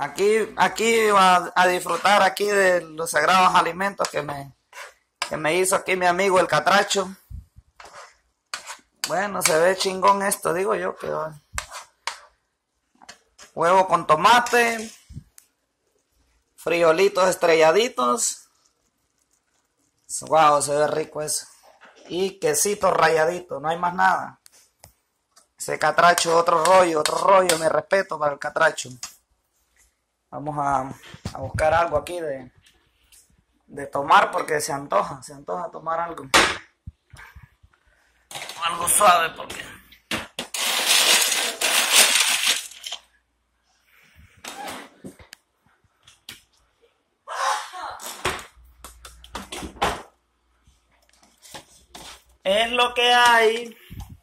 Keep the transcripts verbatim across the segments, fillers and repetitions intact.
Aquí, aquí va a disfrutar aquí de los sagrados alimentos que me, que me hizo aquí mi amigo el Catracho. Bueno, se ve chingón esto, digo yo, que va. Huevo con tomate, frijolitos estrelladitos. Wow, se ve rico eso. Y quesito ralladito, no hay más nada. Ese Catracho, otro rollo, otro rollo, mi respeto para el Catracho. Vamos a, a buscar algo aquí de, de tomar porque se antoja, se antoja tomar algo. Algo suave porque... es lo que hay.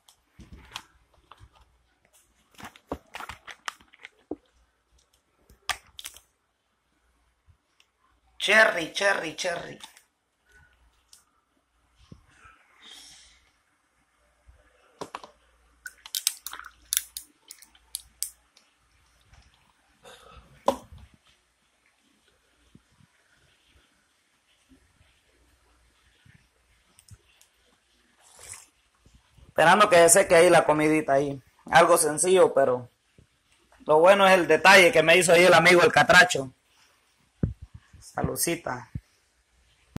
Cherry, cherry, cherry. Esperando que se seque ahí la comidita ahí. Algo sencillo, pero lo bueno es el detalle que me hizo ahí el amigo el Catracho. Saludcita.